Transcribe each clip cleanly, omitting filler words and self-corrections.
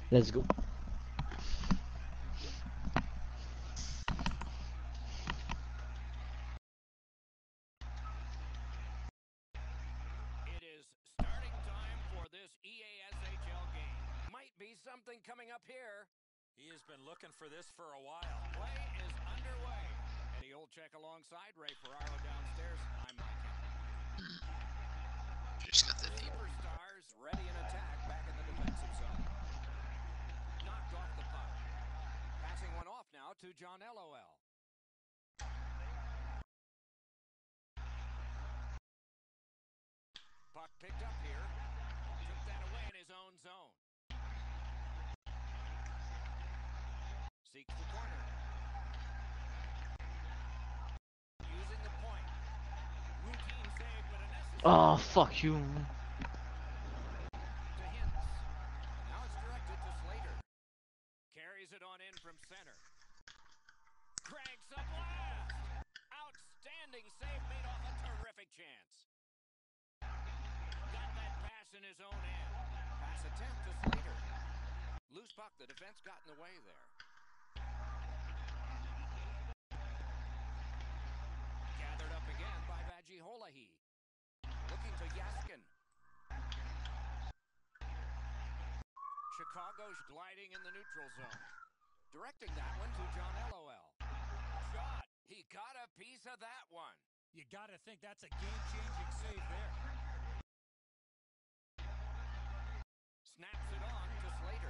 Let's go. It is starting time for this EASHL game. Might be something coming up here. He has been looking for this for a while. Play is underway. Eddie Olczyk alongside Ray Ferraro downstairs. I'm Mike. Just got the deep. Superstars ready in attack back in the defensive zone. Knocked off the puck. Passing one off now to John LOL. Puck picked up here. Took that away in his own zone. Seeks the corner. Using the point. Routine save, but a necessary. Oh, fuck you. To Hintz. Now it's directed to Slater. Carries it on in from center. Cranks a blast. Outstanding save made off a terrific chance. Got that pass in his own end. Pass attempt to Slater. Loose puck. The defense got in the way there. Gathered up again by Vajiholahi. Looking to Yaskin. Chicago's gliding in the neutral zone. Directing that one to John LOL. Shot. He got a piece of that one. You got to think that's a game-changing save there. Snaps it on to Slater.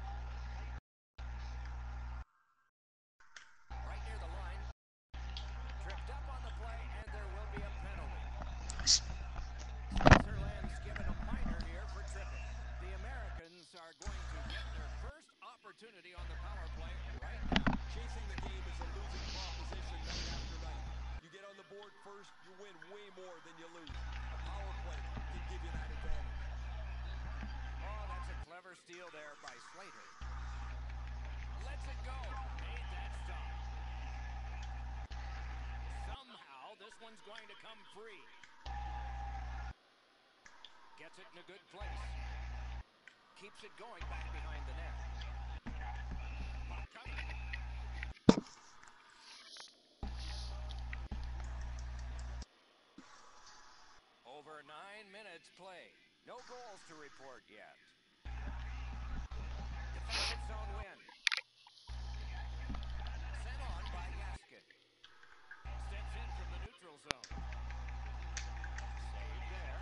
Right near the line. Tripped up on the play, and there will be a penalty. Switzerland's given a minor here for tripping. The Americans are going to get their first opportunity on the power play right now. Chasing the game is a losing proposition night after night. You get on the board first, you win way more than you lose. A power play can give you that advantage. Oh, that's a clever steal there by Slater. Lets it go. Made that stop. Somehow, this one's going to come free. Gets it in a good place. Keeps it going back behind the net. Puck coming. Over 9 minutes played. No goals to report yet. Defensive zone win. Sent on by Yaskin. Steps in from the neutral zone. Save there.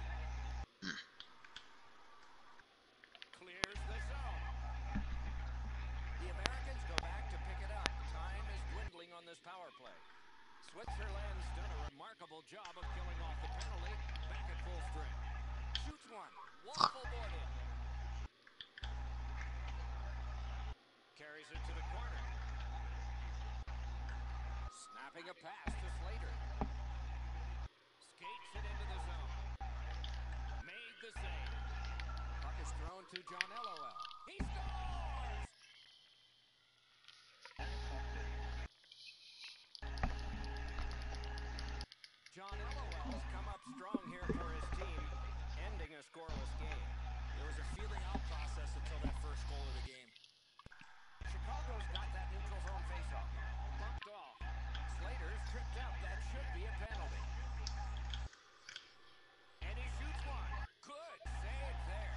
Clears the zone. The Americans go back to pick it up. Time is dwindling on this power play. Switzerland's done a remarkable job of killing off the penalty. Back at full strength. Shoots one. Waffle boarded. Carries it to the corner. Snapping a pass to Slater. Skates it into the zone. Made the save. Puck is thrown to John LOL. He scores! John LOL has come up strong here for his team, ending a scoreless game. There was a feeling out process until that first goal of the game. Chicago's got that neutral zone faceoff. Bumped off. Slater's tripped up. That should be a penalty. And he shoots one. Good save there.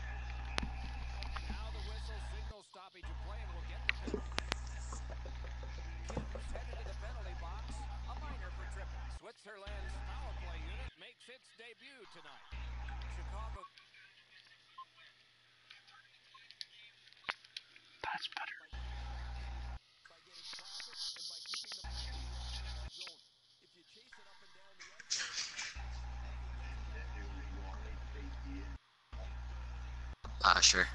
Now the whistle signals stoppage of play and will get the penalty. Kim's headed to the penalty box. A minor for tripping. Switzerland's power play unit makes its debut tonight. Chicago. That's better. By getting traffic and by keeping the puck in the offensive zone. If you chase it up and down the ice all the time, Sure.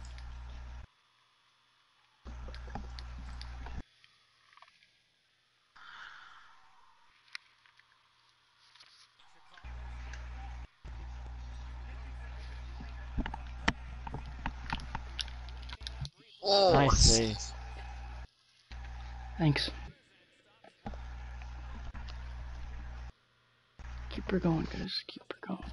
Oh, Nice save. Thanks. Keep her going, guys. Keep her going.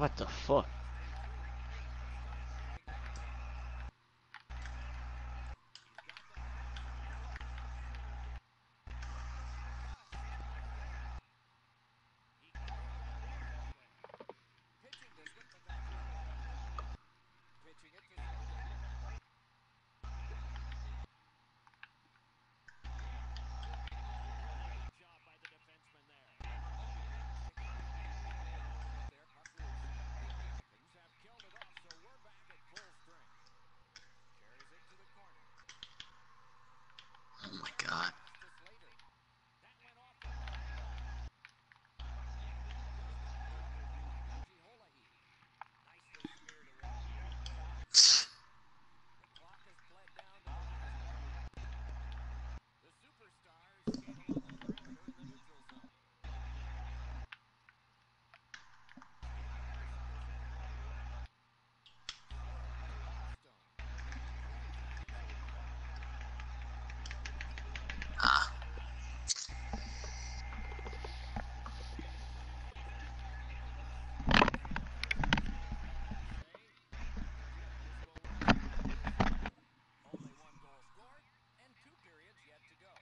What the fuck? Pitching this one, but that's it. Pitching it to second. Great job by the defenseman there. There, puck loose. The Americans have killed it off, so we're back at full strength. Carries it to the corner. Oh my god. To Slater. That went off the line. Reggie Holahe. Nicely smeared away. The clock has bled down to the last. The Superstars skate along the perimeter in the neutral zone. Ah. Only one goal scored and 2 periods yet to go.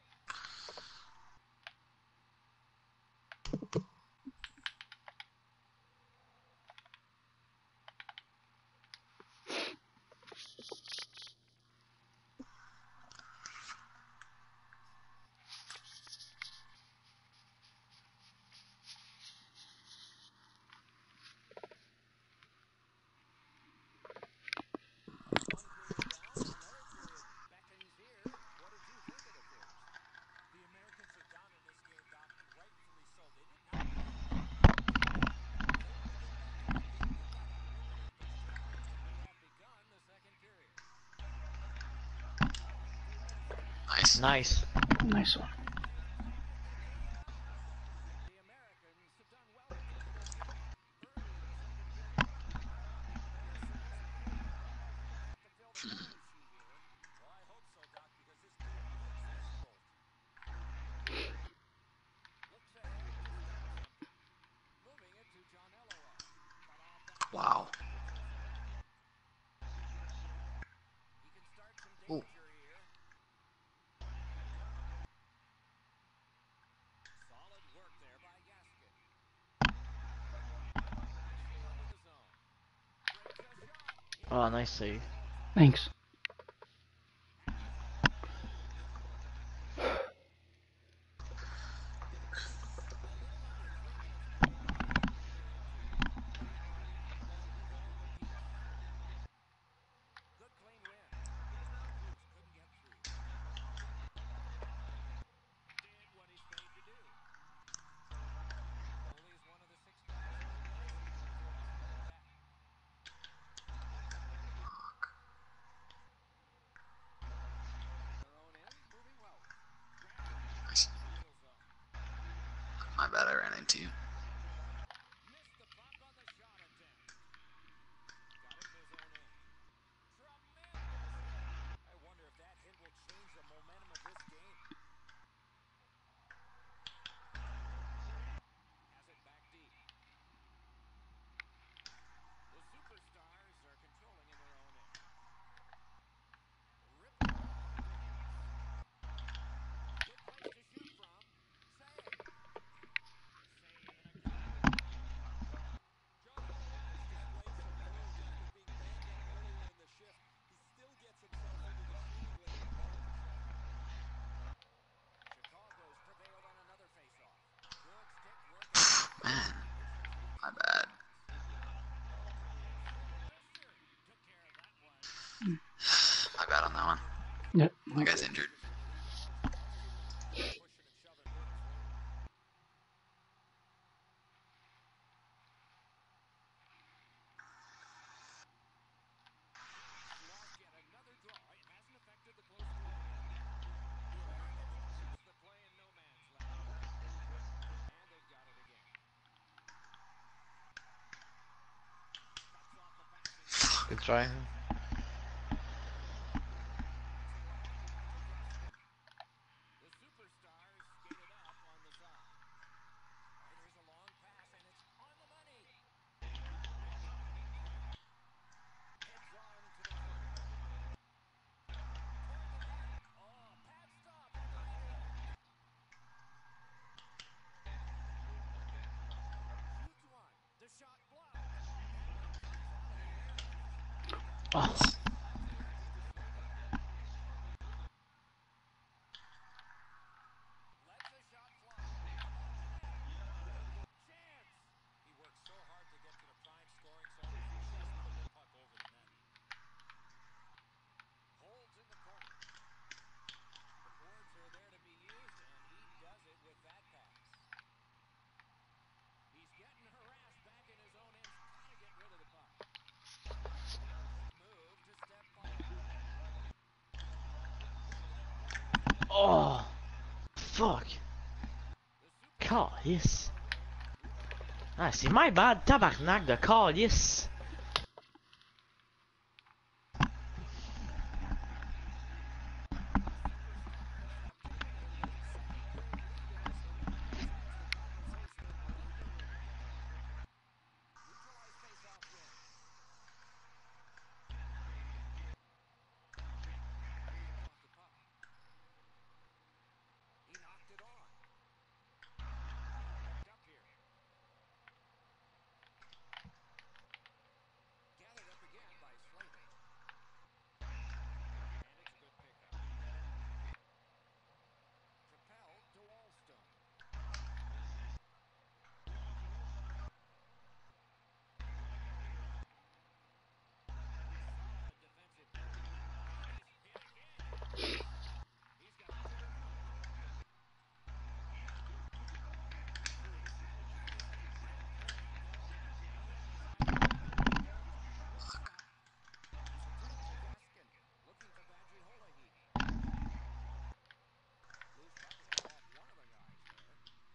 Beckons here. What did you think of the Fierce? The Americans are down in this game, Doc, and rightfully so. They did not play a good game. We have begun the second period. Nice. Nice. Nice one. The Americans have done well to keep this game early in the second period. To fill the penalty sheet here. Well, I hope so, Doc, because this game needs this goal. Looks ahead to start something. Moving it to John Elway. Cut off that. Wow. He can start some Ooh. danger here. Solid work there by Gaskin. Nicely into the zone. Brings a shot. Oh, nice save. Thanks. Good clean win. Cruz couldn't get through. Did what he's made to do. Foley's one of the 6 guys on the ice. Their own end, moving well. Nice. Neutral zone. My bad, I ran into you. Missed the puck on the shot attempt. Got it in his own end. Tremendous. I wonder if that hit will change the momentum of this game. Has it back deep. The Superstars are controlling in their own end. Rip it off to Hicks. Good place to shoot from. Save. Save and a goal. John Elway displays some courage after being banged up earlier in the shift. He still gets himself into the shooting lane and guards himself. Chicago's prevailed on another faceoff. Good stick work. Man. My bad. Took care of that one. My bad on that one. Yep. My guy's injured. Pushing and shoving hurts. Lost yet another draw. It hasn't affected the close score. The Americans use the play in no man's land. And they've got it again. Cuts off the passing. Good try. The Superstars skated up on the side. All right, here's a long pass, and it's on the money. Oh, Lets a shot fly. How about that? Chance. He worked so hard to get to the prime scoring zone. He just put the puck over the net. Holds in the corner. The boards are there to be used, and he does it with that pass. He's getting harassed back in his own end. Got to get rid of the puck. Good move to step forward. oh, fuck. The super Calice. Ah, c'est my bad, tabarnak de calice. neutralized face-off win. Off the puck. He knocked it on. Picked up here. Gathered up again by Slater. And it's a good pickup. Propelled to Wallstone. Solid defensive play. And he's hit again. He's got a two in front. Great stop. It's a Gaskin. Looking for Badgie Holahi. Loose puck is headed off one of the guys there.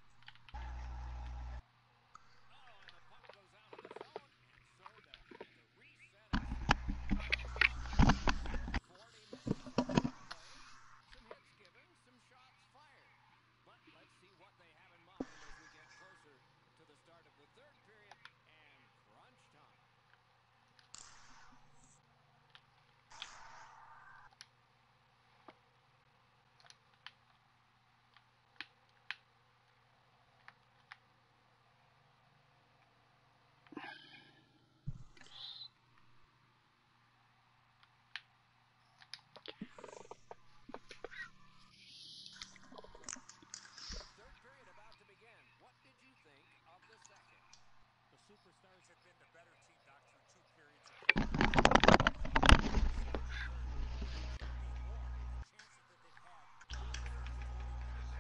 Oh, and the puck goes out of the zone, and so they'll have to reset it. 40 minutes of puck play. Some hits given, some shots fired. But let's see what they have in mind as we get closer to the start of the third period and crunch time. Third period about to begin. What did you think of the second? The Superstars have been the better team, Doc, through 2 periods of play. Be more if the chances that they've had in the first 40 minutes.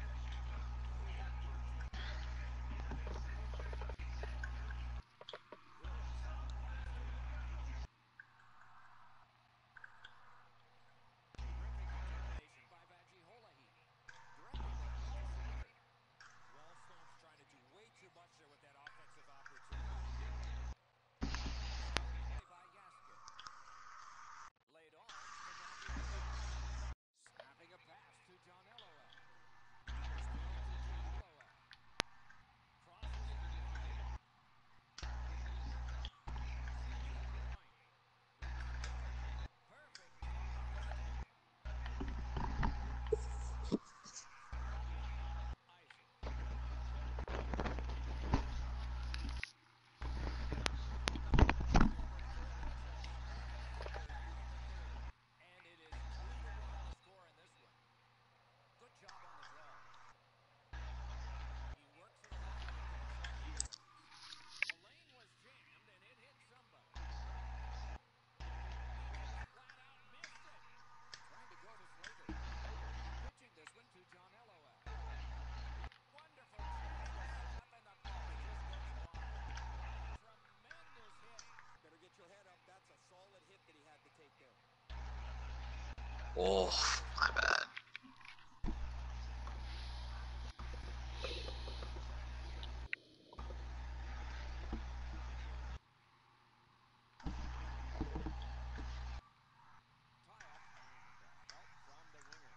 Terrific determination by Badgie Holahi. Directing the puck to Slater. Wallstone's trying to do way too much there with that offensive opportunity. Smart play by Gaskin. Laid on to Badgie Holahi. Snapping a pass to John Elway. Still to John Elway. Crosses it wide. Sends it point. Perfect play by Sturdy. Isaac. Over 4 minutes of striking play here in the third. And it is 2-1 the score in this one. Good job on the draw. He works it along into the center boards. The lane was jammed and it hit somebody. He just flat out missed it. Trying to go to Slater. Pitching this one to John Elway. Wonderful chance to stop and the puck just goes wide. Tremendous hit. Better get your head up. That's a solid hit that he had to take there. Oh, my bad. Tie up and help from the winger.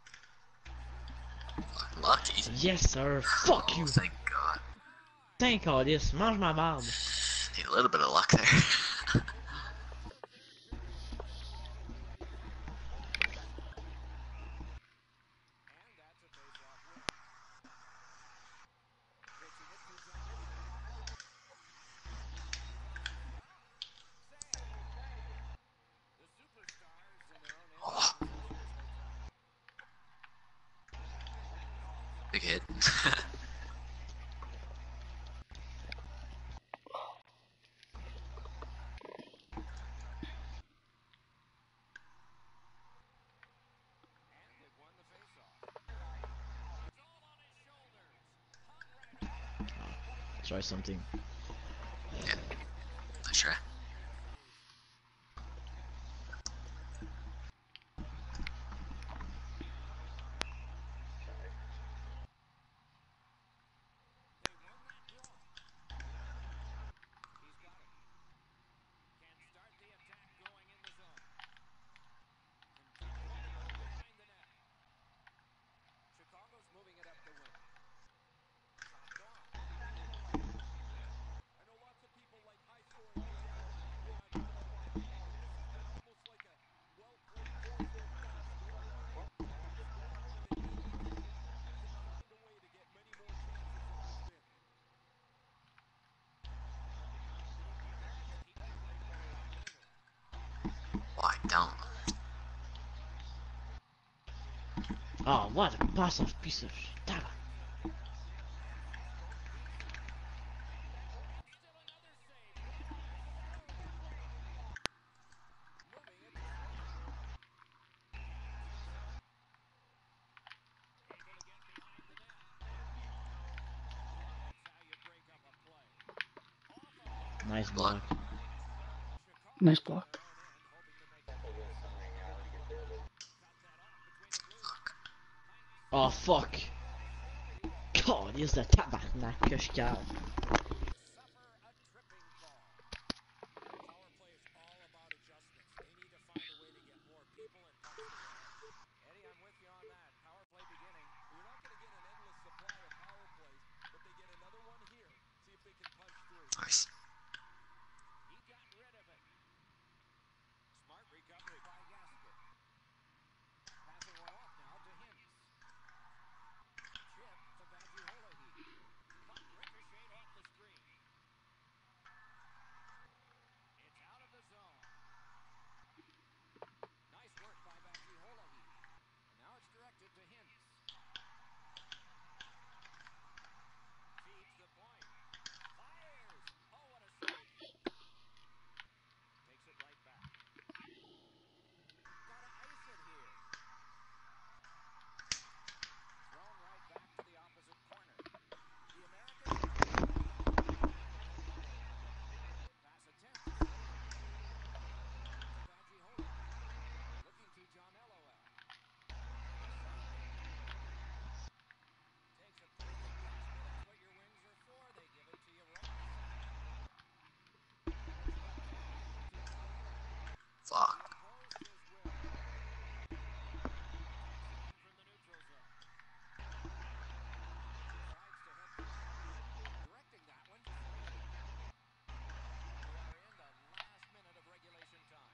Lucky. Yes, sir. Fuck Oh, you. thank God. Thank calice. Mange ma barbe. Need a little bit of luck there. And that's a face-off win. Pitching it to John Elway. Toss a shot. Save. Big hit. And they've won the faceoff. It's all on his shoulders. Hung right up. Try something. Yeah. Nice try. They won that draw. He's got it. Can start the attack going in the zone. Continuing to go behind the net. Chicago's moving it up the wing. Chopped off. I know lots of people like high-scoring games like this to watch, but this has been almost like a well-played defensive fast-scoring game. Teams score when they need to, then find a way to get many more chances than what's been. Keep the play going on Maynard. Why don't? Oh, what a massive piece of shit. Damn it. Still another save. Moving it to Slater. Able to get behind the net. That's how you break up a play. Off a block. Nice Block. block. Chicago Nice on block. their own end, hoping to make it count. Cut that off between the blue. Oh, fuck. God, here's the tabarnak que je cale. Suffer a tripping fall. Power play is all about adjustments. They need to find a way to get more people and pucks to the net. Eddie, I'm with you on that. Power play beginning. You're not going to get an endless supply of power plays, but they get another one here. See if they can punch through. Nice. He got rid of it. Smart recovery by Gasket. Passing one off now to Hims. Chip to Vagiolahi. Puck ricocheted off the screen. It's out of the zone. Nice work by Vagiolahi. And now it's directed to Hims. Feeds the point. Fires! Oh, what a save. Takes it right back. Gotta ice it here. Thrown right back to the opposite corner. The Americans are pass attempt to Slater. To Vagihola. Looking to John LOL. Takes a perfect pass, but that's what your wings are for. They give it to you right in the center. Fuck. Opposed his will. Takes it in from the neutral zone. Tries to head for the net. Directing that one to Slater. We are in the last minute of regulation time.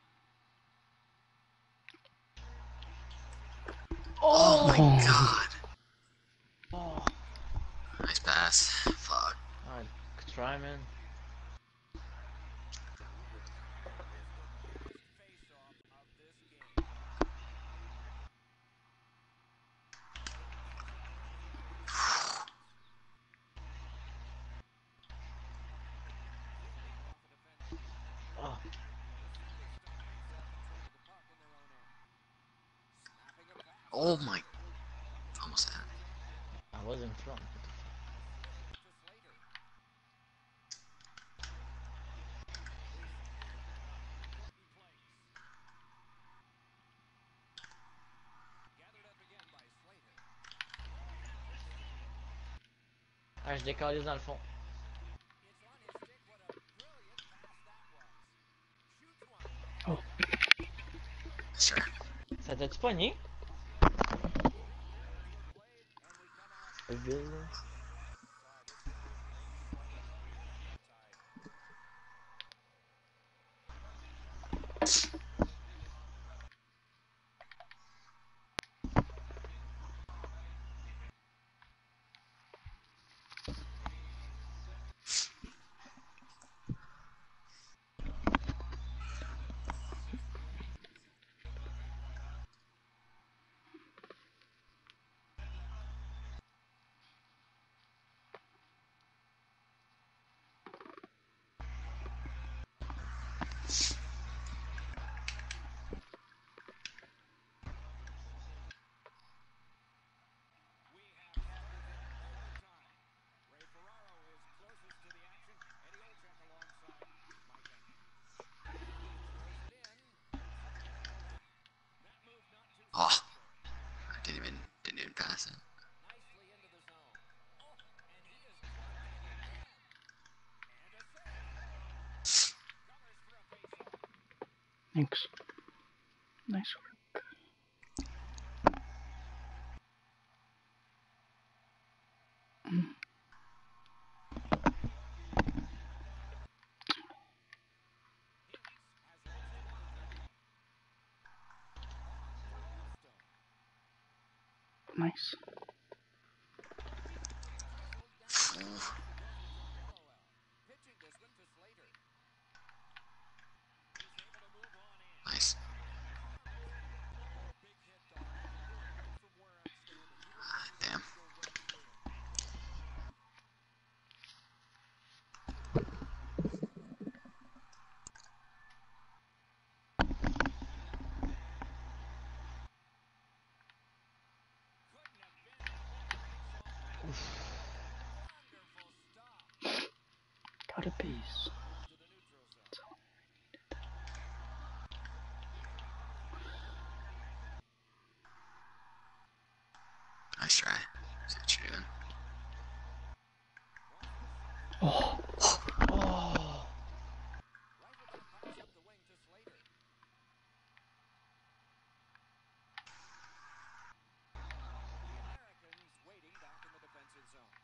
Oh my god. Oh, Nice pass. Fuck. alright, try, man. Biggest face-off of this game. Oh, Oh my. Almost had it. I was in front. Ah, je décalise dans le fond. Oh. Nice try. Ça t'a-tu pogné? Le vide, là. Thanks. Nice work. Nice. Pitching this one to Slater. Nice. Ah, damn. Got a piece. Nice try. See what you're doing. Oh, Oh. Right with that pass up the wing to Slater. The Americans waiting back in the defensive zone.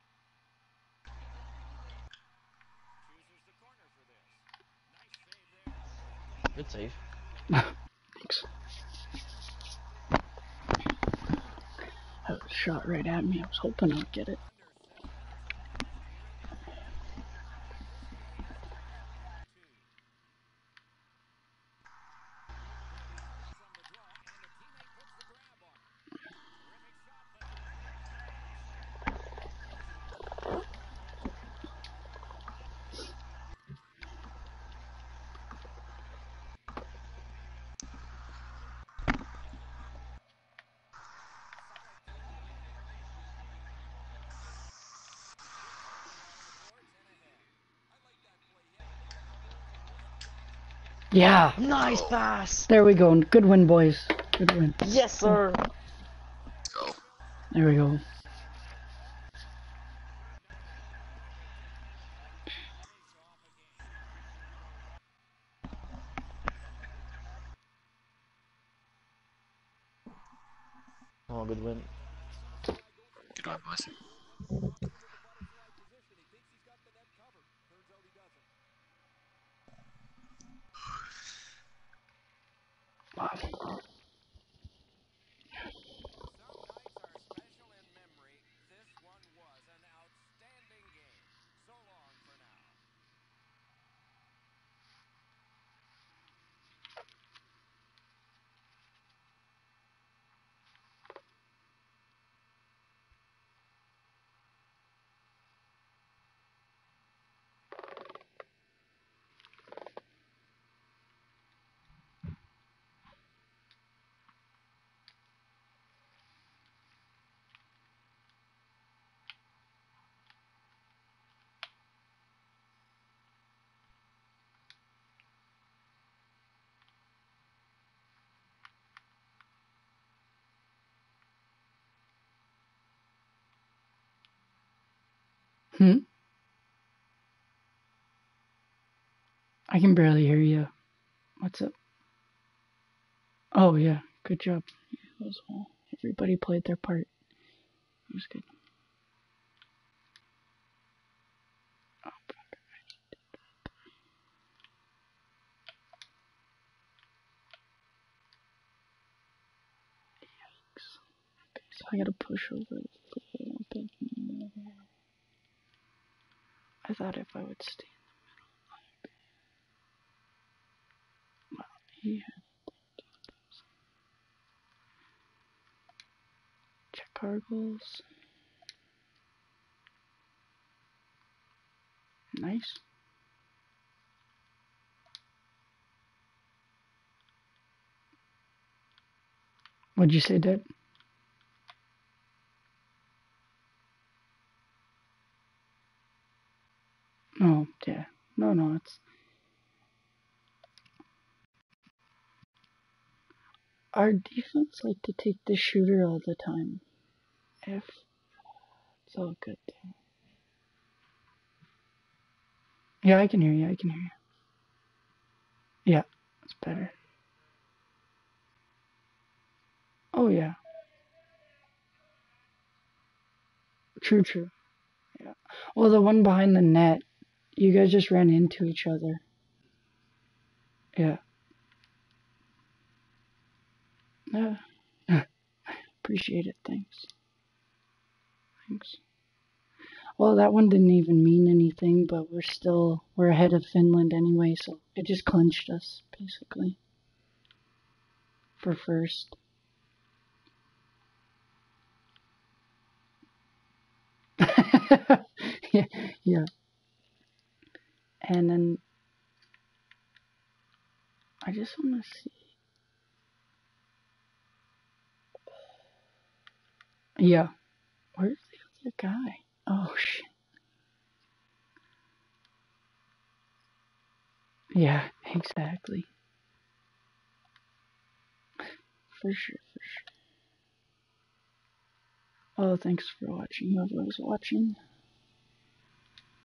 Chooses the corner for this. Nice save there. Good save. thanks. That was shot right at me. I was hoping I'd get it. Yeah. Nice pass. There we go. Good win, boys. Good win. Yes, sir. Let's go. There we go. Oh, good win. Good one, boys. Wow. Some nights are special in memory. This one was an outstanding game. So long for now. I can barely hear you. What's up? Oh, yeah. Good job. Yeah, that was all. Everybody played their part. It was good. Oh, fuck. Yikes. Okay, so I gotta push over a little bit more. I thought if I would stay in the middle, yeah. Check our goals. Nice. What'd you say, Dad? Oh, yeah. No, it's... Our defense like to take the shooter all the time. If... It's all good, though. Yeah, I can hear you. Yeah, it's better. Oh yeah. True, true. Yeah. Well, the one behind the net, you guys just ran into each other. Yeah. Yeah. Appreciate it. Thanks. Thanks. Well, that one didn't even mean anything, but we're ahead of Finland anyway, so it just clinched us, basically. For first. Yeah, yeah. And then I just want to see. Yeah. Where's the other guy? Oh, shit. Yeah, exactly. For sure, for sure. Oh, thanks for watching, whoever was watching.